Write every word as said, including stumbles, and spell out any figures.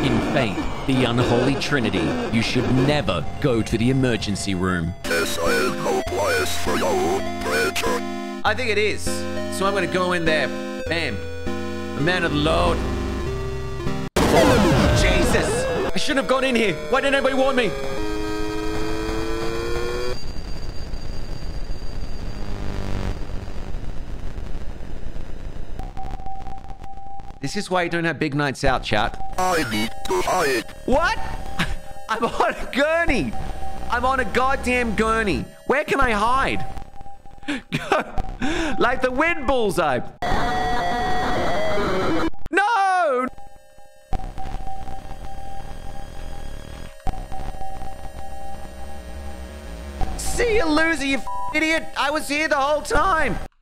In faith, the Unholy Trinity, you should never go to the emergency room. This is no place for you, preacher. I think it is. So I'm gonna go in there. Bam. A man of the Lord. Oh, Jesus! I shouldn't have gone in here. Why didn't anybody warn me? This is why you don't have big nights out, chat. I need to hide. What? I'm on a gurney. I'm on a goddamn gurney. Where can I hide? Like the wind bullseye. No! See you, loser, you f idiot. I was here the whole time.